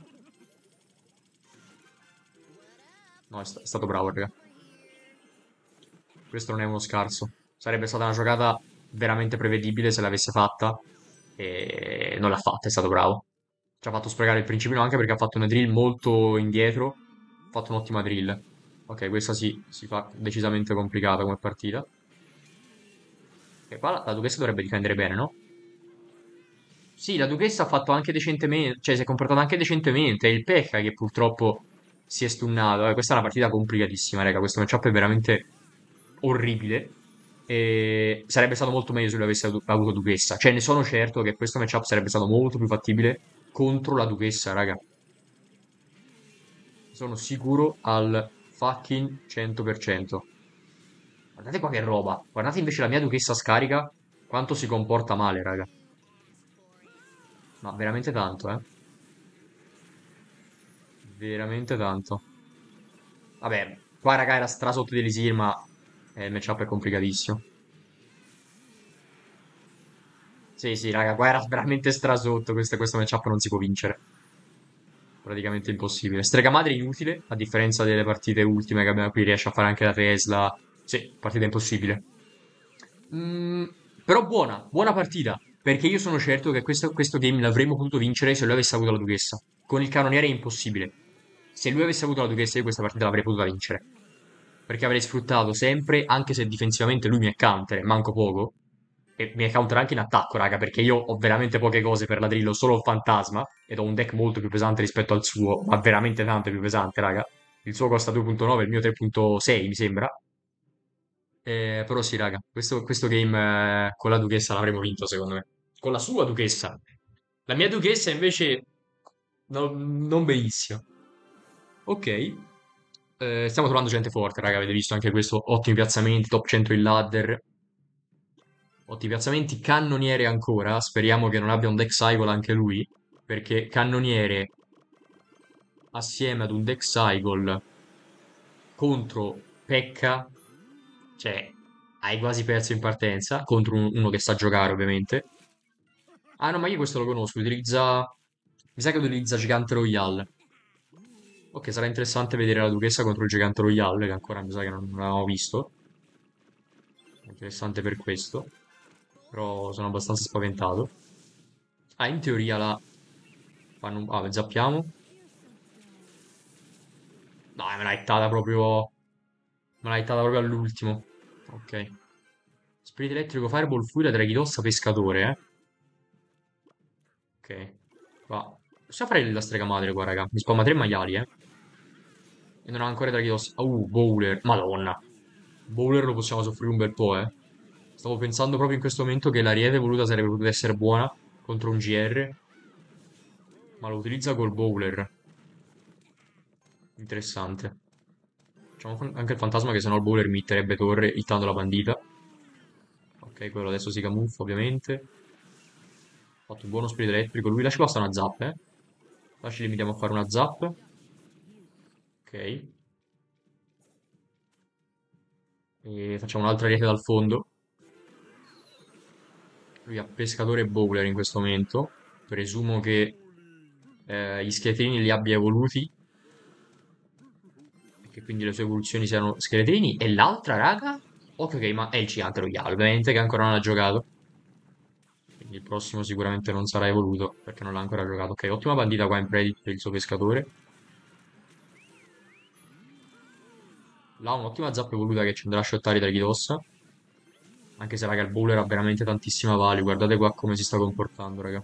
No, è, sta- è stato bravo, raga. Questo non è uno scarso. Sarebbe stata una giocata veramente prevedibile se l'avesse fatta. E non l'ha fatta, è stato bravo. Ci ha fatto sprecare il principino anche perché ha fatto una drill molto indietro. Ha fatto un'ottima drill. Ok, questa sì, si fa decisamente complicata come partita. E qua la, la duchessa dovrebbe difendere bene, no? Sì, la duchessa ha fatto anche decentemente, cioè si è comportata anche decentemente. È il Pekka che purtroppo si è stunnato. Eh, questa è una partita complicatissima, raga. Questo matchup è veramente orribile. E sarebbe stato molto meglio se lui avesse avu- avuto duchessa. Cioè, ne sono certo che questo matchup sarebbe stato molto più fattibile contro la duchessa, raga. Sono sicuro al fucking cento per cento. Guardate qua che roba. Guardate invece la mia duchessa scarica. Quanto si comporta male, raga. Ma veramente tanto, eh. Veramente tanto. Vabbè, qua raga era stra sotto di Elisir, ma eh, il matchup è complicatissimo. Sì, sì, raga, qua era veramente stra sotto. Questo, questo matchup non si può vincere. Praticamente impossibile. Strega madre inutile, a differenza delle partite ultime che abbiamo qui, riesce a fare anche la Tesla. Sì, partita impossibile. Mm, però buona, buona partita. Perché io sono certo che questo, questo game l'avremmo potuto vincere se lui avesse avuto la duchessa. Con il cannoniere è impossibile. Se lui avesse avuto la duchessa, io questa partita l'avrei potuta vincere. Perché avrei sfruttato sempre, anche se difensivamente lui mi è counter, e manco poco. E mi è counter anche in attacco, raga, perché io ho veramente poche cose per la drill, ho solo il fantasma. Ed ho un deck molto più pesante rispetto al suo, ma veramente tanto più pesante, raga. Il suo costa due punto nove, il mio tre punto sei, mi sembra. Eh, però sì, raga, questo, questo game eh, con la duchessa l'avremmo vinto, secondo me. Con la sua duchessa. La mia duchessa invece no- non benissimo. Ok. Eh, stiamo trovando gente forte, raga. Avete visto anche questo? Ottimi piazzamenti, top cento in ladder. Ottimi piazzamenti. Cannoniere ancora. Speriamo che non abbia un deck cycle anche lui. Perché Cannoniere assieme ad un deck cycle contro Pekka, cioè hai quasi perso in partenza. Contro un- uno che sa giocare, ovviamente. Ah no, ma io questo lo conosco. Utilizza. Mi sa che utilizza Gigante Royale. Ok, sarà interessante vedere la Duchessa contro il Gigante Royale, che ancora mi sa che non, non avevamo visto. Interessante per questo. Però sono abbastanza spaventato. Ah, in teoria la fanno un... Ah, zappiamo. Dai, me l'ha hittata proprio... Me l'ha hittata proprio all'ultimo. Ok. Spirito elettrico, Fireball, Furia, Draghidossa, Pescatore, eh. Ok. Va. Possiamo fare la strega madre qua, raga. Mi spamma tre maiali, eh. E non ha ancora Draghidossa. Uh, Bowler. Madonna. Bowler lo possiamo soffrire un bel po', eh. Stavo pensando proprio in questo momento che l'Ariete voluta sarebbe potuta essere buona contro un G R, ma lo utilizza col Bowler. Interessante. Facciamo fan- anche il fantasma che sennò il Bowler mi hitterebbe torre hittando la bandita. Ok, quello adesso si camuffa ovviamente. Ha fatto un buono spirito elettrico. Lui là ci basta una zap, eh. Là ci limitiamo a fare una zap. Ok. E facciamo un'altra rete dal fondo. Lui ha pescatore e bowler in questo momento. Presumo che eh, gli scheletrini li abbia evoluti. E che quindi le sue evoluzioni siano scheletrini. E l'altra, raga? Ok, ok, ma è il gigante royale, ovviamente, che ancora non ha giocato. Quindi il prossimo sicuramente non sarà evoluto, perché non l'ha ancora giocato. Ok, ottima bandita qua in predit per il suo pescatore. Là un'ottima zappa evoluta che ci andrà a shottare i draghi d'ossa. Anche se, raga, il bowler ha veramente tantissima value. Guardate qua come si sta comportando, raga.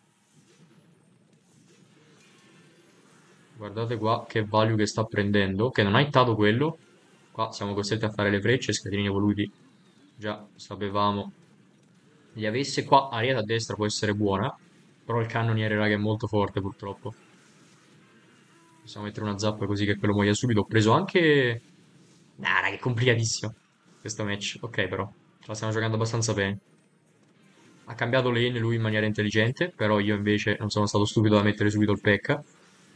Guardate qua che value che sta prendendo. Che non ha hittato quello. Qua siamo costretti a fare le frecce, scatini evoluti. Già, sapevamo. Li avesse qua, Ariete a destra può essere buona. Però il cannoniere, raga, è molto forte purtroppo. Possiamo mettere una zappa così che quello muoia subito. Ho preso anche... Nah, raga, è complicatissimo questo match. Ok, però. Ce la stiamo giocando abbastanza bene. Ha cambiato lane lui in maniera intelligente, però io invece non sono stato stupido da mettere subito il P.E.K.K.A.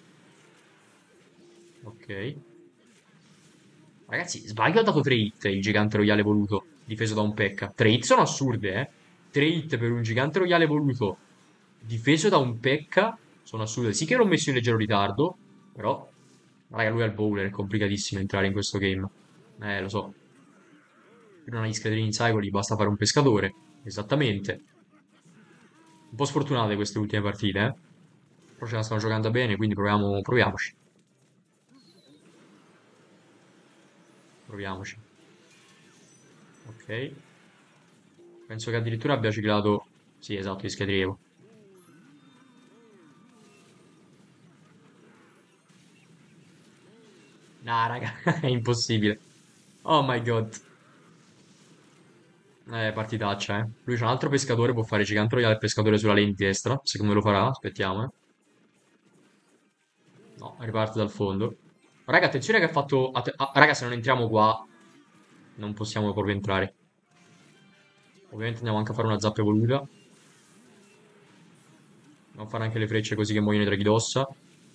Ok. Ragazzi, sbaglio ha dato tre hit il gigante royale voluto, difeso da un P.E.K.K.A. tre hit sono assurde, eh? tre hit per un gigante royale voluto, difeso da un P.E.K.K.A. sono assurde. Sì che l'ho messo in leggero ritardo, però... Raga, lui è il bowler, è complicatissimo entrare in questo game. Eh, lo so. Più non ha gli scadrini in cycle, gli basta fare un pescatore. Esattamente. Un po' sfortunate queste ultime partite, eh? Però ce la stanno giocando bene, quindi proviamo, proviamoci. Proviamoci. Ok. Penso che addirittura abbia ciclato... Sì, esatto, gli Evo. Nah, raga, è impossibile. Oh my god. Eh, partitaccia, eh. Lui c'ha un altro pescatore, può fare gigante royale e pescatore sulla lane di destra. Secondo me lo farà, aspettiamo, eh. No, riparte dal fondo. Raga, attenzione che ha fatto... att- ah, raga, se non entriamo qua, non possiamo proprio entrare. Ovviamente andiamo anche a fare una zappa evoluta. Andiamo a fare anche le frecce così che muoiono i draghi d'ossa.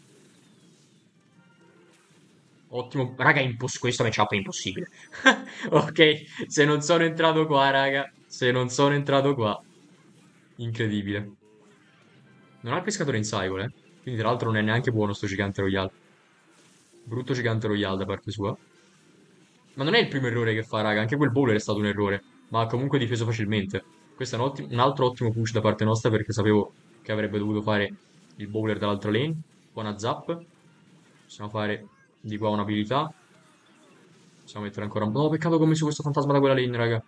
Ottimo. Raga, è impos- questo matchup è impossibile. Ok, se non sono entrato qua, raga. Se non sono entrato qua. Incredibile. Non ha il pescatore in cycle, eh. Quindi tra l'altro non è neanche buono sto gigante royale. Brutto gigante royale da parte sua. Ma non è il primo errore che fa, raga. Anche quel bowler è stato un errore. Ma ha comunque difeso facilmente. Questo è un, ottimo- un altro ottimo push da parte nostra perché sapevo che avrebbe dovuto fare il bowler dall'altra lane. Buona zap. Possiamo fare di qua un'abilità. Possiamo mettere ancora un... No, peccato che ho messo questo fantasma da quella lane, raga.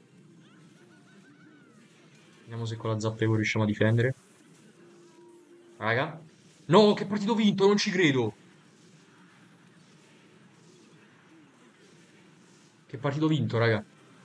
Vediamo se con la zappa Evo riusciamo a difendere. Raga. No, che partito vinto, non ci credo. Che partito vinto, raga.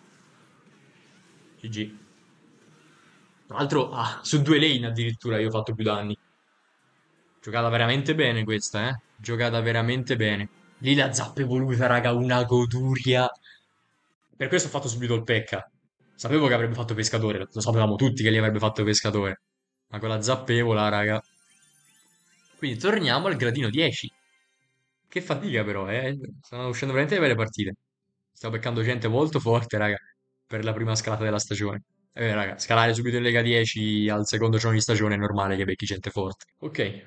G G. Tra l'altro, ah, su due lane addirittura io ho fatto più danni. Giocata veramente bene questa, eh. Giocata veramente bene. Lì la zappa evoluta, raga, una goduria. Per questo ho fatto subito il pecca. Sapevo che avrebbe fatto pescatore, lo sapevamo tutti che gli avrebbe fatto pescatore. Ma con la zappevola, raga. Quindi torniamo al gradino dieci. Che fatica però, eh. Stanno uscendo veramente belle partite. Stiamo beccando gente molto forte, raga, per la prima scalata della stagione. Eh, raga, scalare subito in Lega dieci al secondo giorno di stagione è normale che becchi gente forte. Ok,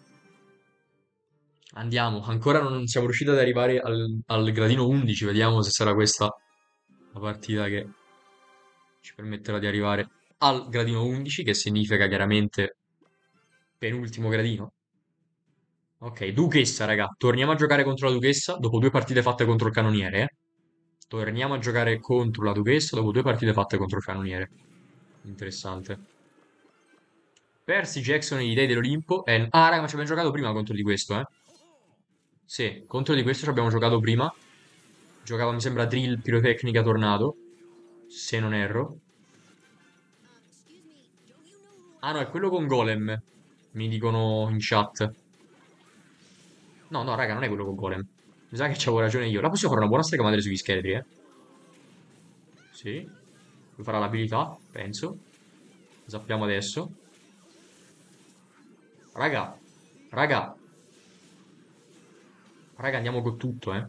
andiamo. Ancora non siamo riusciti ad arrivare al, al gradino undici. Vediamo se sarà questa la partita che ci permetterà di arrivare al gradino undici, che significa chiaramente penultimo gradino. Ok, Duchessa, raga. Torniamo a giocare contro la Duchessa dopo due partite fatte contro il Cannoniere, eh. Torniamo a giocare contro la Duchessa dopo due partite fatte contro il Cannoniere. Interessante. Percy Jackson e gli Dei dell'Olimpo. E... Ah, raga, ma ci abbiamo giocato prima contro di questo, eh. Sì, contro di questo ci abbiamo giocato prima. Giocava, mi sembra, Drill, Pirotecnica, Tornado. Se non erro. Ah, no, è quello con Golem. Mi dicono in chat. No, no, raga, non è quello con Golem. Mi sa che c'avevo ragione io. La possiamo fare una buona strega madre sugli scheletri, eh. Sì. Lui farà l'abilità, penso. Lo sappiamo adesso. Raga, raga, raga, andiamo con tutto, eh.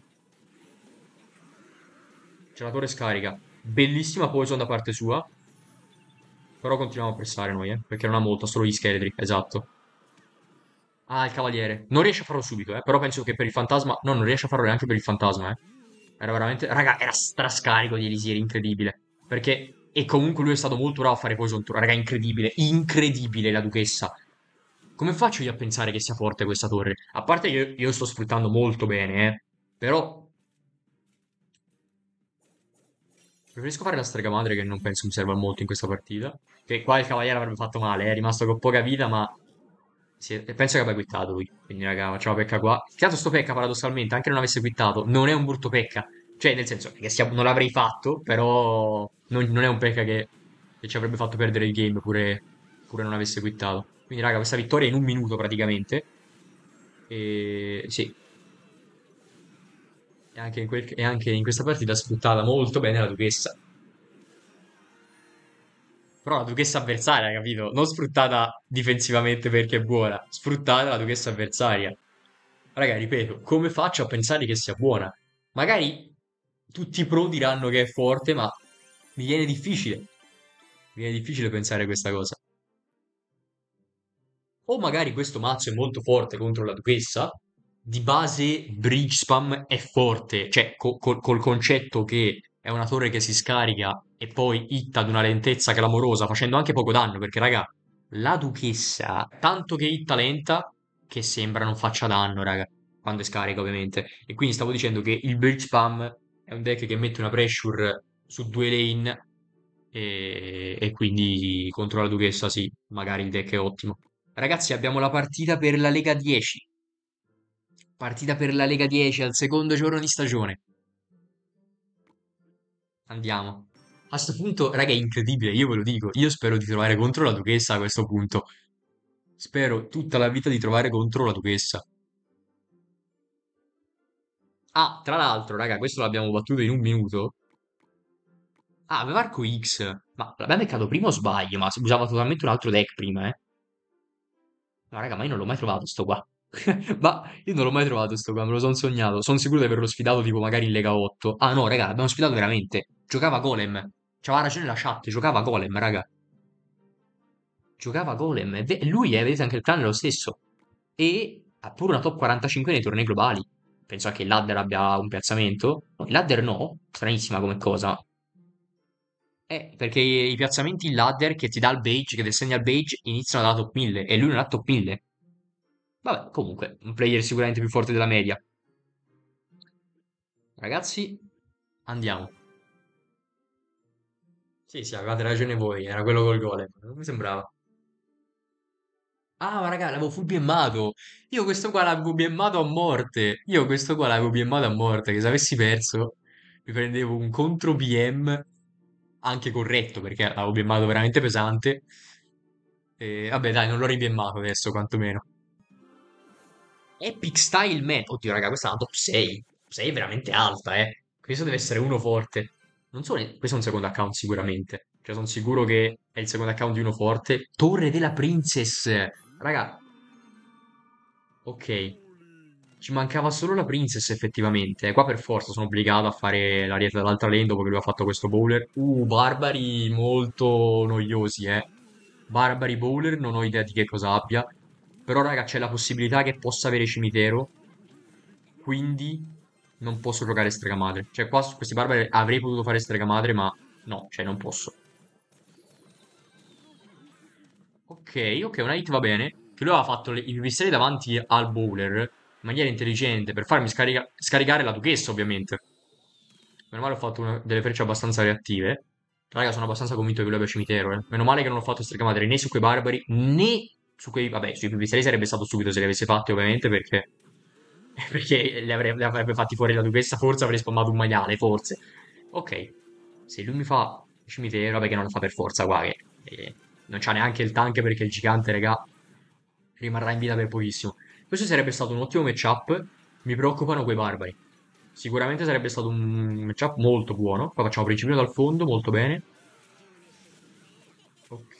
C'è la torre scarica. Bellissima poison da parte sua. Però continuiamo a pressare noi, eh. Perché non ha molto, ha solo gli scheletri. Esatto. Ah, il cavaliere. Non riesce a farlo subito, eh. Però penso che per il fantasma... No, non riesce a farlo neanche per il fantasma, eh. Era veramente... Raga, era strascarico di elisieri, incredibile. Perché... E comunque lui è stato molto bravo a fare poison tour. Raga, incredibile. Incredibile la duchessa. Come faccio io a pensare che sia forte questa torre? A parte che io, io sto sfruttando molto bene, eh. Però preferisco fare la strega madre che non penso mi serva molto in questa partita. Che qua il cavaliere avrebbe fatto male, è rimasto con poca vita, ma si è- penso che abbia quittato lui. Quindi raga, facciamo pecca qua. Tanto sto pecca paradossalmente, anche non avesse quittato, non è un brutto pecca. Cioè, nel senso che sia- non l'avrei fatto, però non, non è un pecca che, che ci avrebbe fatto perdere il game pure, pure non avesse quittato. Quindi raga, questa vittoria in un minuto praticamente. E sì, e anche in, quel- e anche in questa partita sfruttata molto bene la duchessa. Però la duchessa avversaria, capito? Non sfruttata difensivamente perché è buona, sfruttata la duchessa avversaria. Raga, ripeto, come faccio a pensare che sia buona? Magari tutti i pro diranno che è forte, ma mi viene difficile. Mi viene difficile pensare questa cosa. O magari questo mazzo è molto forte contro la duchessa. Di base, Bridge Spam è forte, cioè co- col col concetto che è una torre che si scarica e poi hitta ad una lentezza clamorosa, facendo anche poco danno, perché raga, la duchessa, tanto che hitta lenta, che sembra non faccia danno, raga, quando è scarica ovviamente. E quindi stavo dicendo che il Bridge Spam è un deck che mette una pressure su due lane e, e quindi contro la duchessa sì, magari il deck è ottimo. Ragazzi, abbiamo la partita per la Lega dieci. Partita per la Lega dieci al secondo giorno di stagione. Andiamo. A sto punto, raga, è incredibile, io ve lo dico. Io spero di trovare contro la Duchessa a questo punto. Spero tutta la vita di trovare contro la Duchessa. Ah, tra l'altro, raga, questo l'abbiamo battuto in un minuto. Ah, aveva arco X. Ma l'abbiamo beccato prima o sbaglio? Ma si usava totalmente un altro deck prima, eh. No, raga, ma io non l'ho mai trovato sto qua. Ma io non l'ho mai trovato sto qua, me lo sono sognato. Sono sicuro di averlo sfidato tipo magari in Lega otto. Ah no, raga, l'abbiamo sfidato veramente. Giocava Golem. C'aveva ragione la chat, giocava Golem, raga. Giocava Golem. E ve- lui, eh, vedete, anche il clan è lo stesso. E ha pure una top quarantacinque nei tornei globali. Penso anche il ladder abbia un piazzamento. No, il ladder no. Stranissima come cosa. Eh, perché i piazzamenti in ladder che ti dà il beige, che ti segna il beige, iniziano dalla top mille. E lui non ha top mille. Vabbè, comunque, un player sicuramente più forte della media. Ragazzi, andiamo. Sì, sì, avevate ragione voi, era quello col golem. Non mi sembrava. Ah, ma raga, l'avevo full BMato. Io questo qua l'avevo BMato a morte. Io questo qua l'avevo BMato a morte. Che se avessi perso, mi prendevo un contro B M anche corretto, perché l'avevo BMato veramente pesante. E vabbè, dai, non l'ho ribiemmato adesso, quantomeno. Epic Style Man. Oddio, raga, questa è una top sei. sei è veramente alta, eh. Questo deve essere uno forte. Non so, ne- questo è un secondo account sicuramente. Cioè, sono sicuro che è il secondo account di uno forte. Torre della Princess. Raga, ok. Ci mancava solo la Princess, effettivamente. Qua per forza sono obbligato a fare l'ariete dall'altra lane dopo che lui ha fatto questo bowler. Uh, barbari molto noiosi, eh. Barbari bowler, non ho idea di che cosa abbia. Però, raga, c'è la possibilità che possa avere cimitero. Quindi non posso giocare strega madre. Cioè, qua su questi barbari avrei potuto fare strega madre, ma no, cioè non posso. Ok, ok, una hit va bene. Che lui aveva fatto le- i pipistrelli davanti al bowler in maniera intelligente per farmi scarica- scaricare la duchessa, ovviamente. Meno male ho fatto una- delle frecce abbastanza reattive. Raga, sono abbastanza convinto che lui abbia cimitero, eh. Meno male che non ho fatto strega madre né su quei barbari né su quei... Vabbè, sui pipistrelli sarebbe stato subito se li avessi fatti, ovviamente, perché... perché li avrebbe, li avrebbe fatti fuori la duchessa, forse avrei spammato un maiale, forse. Ok, se lui mi fa cimitero, vabbè che non lo fa per forza, qua che eh, non c'ha neanche il tank perché il gigante, regà, rimarrà in vita per pochissimo. Questo sarebbe stato un ottimo matchup, mi preoccupano quei barbari. Sicuramente sarebbe stato un matchup molto buono. Qua facciamo principino dal fondo, molto bene. Ok.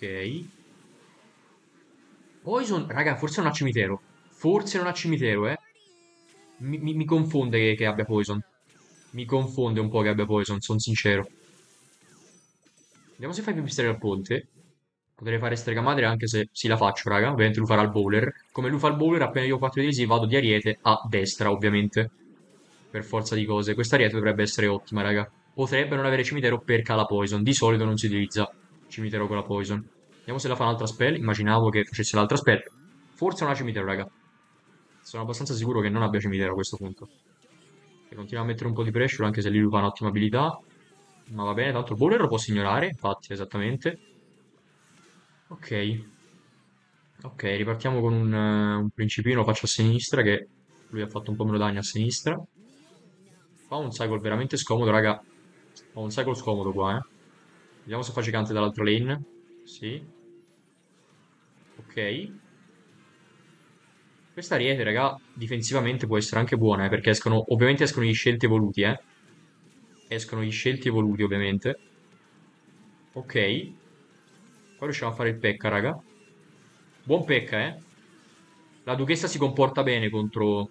Poison, raga, forse non ha cimitero. Forse non ha cimitero, eh. Mi, mi- mi confonde che, che abbia Poison. Mi confonde un po' che abbia Poison, sono sincero. Vediamo se fai pipistrello al ponte. Potrei fare strega madre anche se sì la faccio, raga. Ovviamente lui farà il bowler. Come lui fa il bowler, appena io ho quattro di vado di ariete a destra, ovviamente. Per forza di cose. Questa ariete dovrebbe essere ottima, raga. Potrebbe non avere cimitero perché ha la poison. Di solito non si utilizza cimitero con la poison. Vediamo se la fa un'altra spell. Immaginavo che facesse l'altra spell. Forse non ha cimitero, raga. Sono abbastanza sicuro che non abbia cimitero a questo punto. E continua a mettere un po' di pressure anche se lì lui fa un'ottima abilità. Ma va bene, tanto il bowler lo posso ignorare, infatti, esattamente. Ok, ok, ripartiamo con un, eh, un principino, lo faccio a sinistra, che lui ha fatto un po' meno danni a sinistra. Fa un cycle veramente scomodo, raga. Fa un cycle scomodo qua, eh. Vediamo se fa gigante dall'altra lane. Sì, ok. Questa Ariete, raga, difensivamente può essere anche buona, eh, perché escono, ovviamente escono gli scelti evoluti, eh. Escono gli scelti evoluti, ovviamente. Ok. Qua riusciamo a fare il P E K K A, raga. Buon P E K K A, eh. La duchessa si comporta bene contro,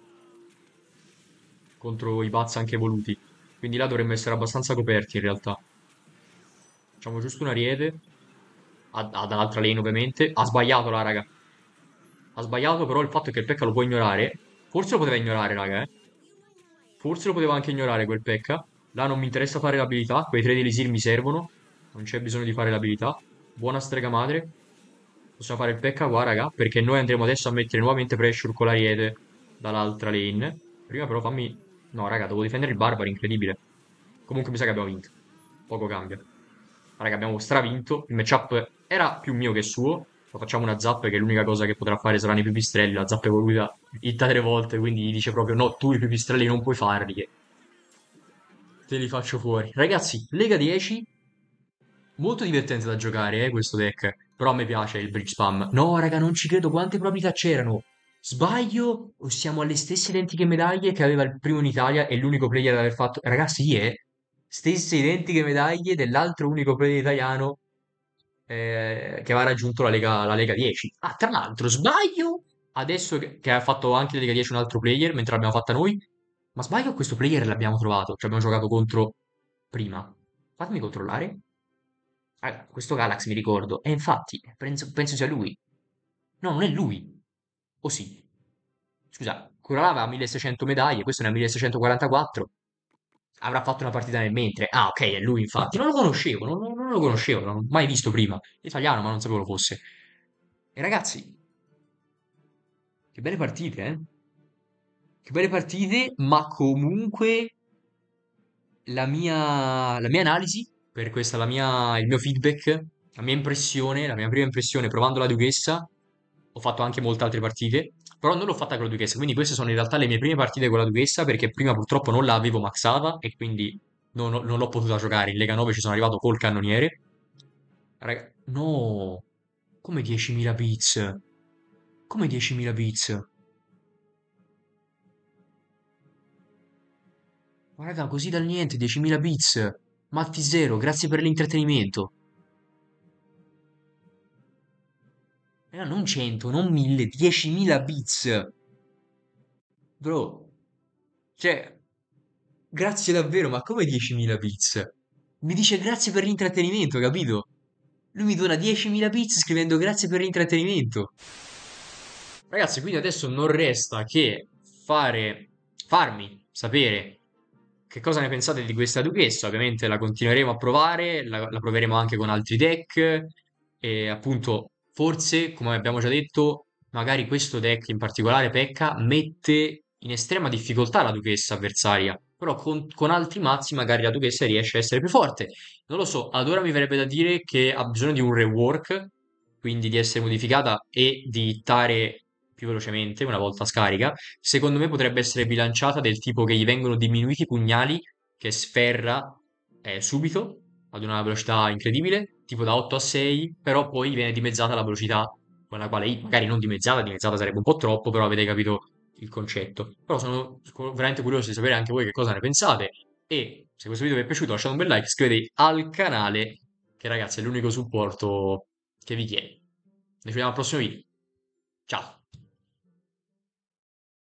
contro i Buzz anche evoluti. Quindi là dovremmo essere abbastanza coperti, in realtà. Facciamo giusto un Ariete. Ha, ha dall'altra lane, ovviamente. Ha sbagliato là, raga. Ha sbagliato, però il fatto è che il P E K K A lo può ignorare. Forse lo poteva ignorare, raga, eh. Forse lo poteva anche ignorare quel P E K K A. Là non mi interessa fare l'abilità. Quei tre di Elisir mi servono. Non c'è bisogno di fare l'abilità. Buona strega madre. Possiamo fare il P E K K A qua, raga. Perché noi andremo adesso a mettere nuovamente pressure con l'ariete dall'altra lane. Prima però fammi... No, raga, devo difendere il barbaro, incredibile. Comunque mi sa che abbiamo vinto. Poco cambia. Raga, abbiamo stravinto. Il matchup era più mio che suo. Lo facciamo una zappa che è l'unica cosa che potrà fare saranno i pipistrelli. La zappa è evoluta hitta tre volte, quindi gli dice proprio no, tu i pipistrelli non puoi farli, che te li faccio fuori. Ragazzi, Lega dieci, molto divertente da giocare, eh, questo deck. Però a me piace il bridge spam. No, raga, non ci credo quante probabilità c'erano. Sbaglio o siamo alle stesse identiche medaglie che aveva il primo in Italia e l'unico player ad aver fatto... Ragazzi, sì, eh. Stesse identiche medaglie dell'altro unico player italiano eh, che aveva raggiunto la Lega, la Lega dieci. Ah, tra l'altro, sbaglio adesso che, che ha fatto anche la Lega dieci un altro player, mentre l'abbiamo fatta noi. Ma sbaglio questo player l'abbiamo trovato, ci abbiamo giocato contro prima. Fatemi controllare. Ah, questo Galax mi ricordo. E infatti, penso, penso sia lui. No, non è lui. O sì? Scusa, Kurala aveva milleseicento medaglie, questo ne ha milleseicentoquarantaquattro. Avrà fatto una partita nel mentre. Ah, ok, è lui infatti. Non lo conoscevo, non, non- non lo conoscevo, non l'ho mai visto prima. Italiano, ma non sapevo lo fosse. E ragazzi, che belle partite, eh? Che belle partite, ma comunque la mia, la mia analisi, per questa la mia, il mio feedback, la mia impressione, la mia prima impressione provando la duchessa, ho fatto anche molte altre partite, però non l'ho fatta con la Duchessa, quindi queste sono in realtà le mie prime partite con la Duchessa, perché prima purtroppo non la avevo maxata e quindi non, ho- non l'ho potuta giocare. In Lega nove ci sono arrivato col cannoniere. Raga, no, come diecimila bits? Come diecimila bits? Ma raga, così dal niente, diecimila bits. Matti zero, grazie per l'intrattenimento. Raga, non cento, non mille, diecimila bits. Bro, cioè, grazie davvero, ma come diecimila bits? Mi dice grazie per l'intrattenimento, capito? Lui mi dona diecimila bits scrivendo grazie per l'intrattenimento. Ragazzi, quindi adesso non resta che fare, farmi sapere che cosa ne pensate di questa duchessa. Ovviamente la continueremo a provare, la, la proveremo anche con altri deck e appunto forse, come abbiamo già detto, magari questo deck in particolare Pekka mette in estrema difficoltà la duchessa avversaria, però con, con altri mazzi magari la duchessa riesce a essere più forte. Non lo so, ad ora mi verrebbe da dire che ha bisogno di un rework, quindi di essere modificata e di hittare più velocemente una volta scarica. Secondo me potrebbe essere bilanciata del tipo che gli vengono diminuiti i pugnali, che sferra eh, subito ad una velocità incredibile, tipo da otto a sei, però poi viene dimezzata la velocità con la quale, magari non dimezzata, dimezzata sarebbe un po' troppo, però avete capito il concetto. Però sono veramente curioso di sapere anche voi che cosa ne pensate e se questo video vi è piaciuto lasciate un bel like, iscrivetevi al canale che ragazzi è l'unico supporto che vi chiedo. Ci vediamo al prossimo video. Ciao!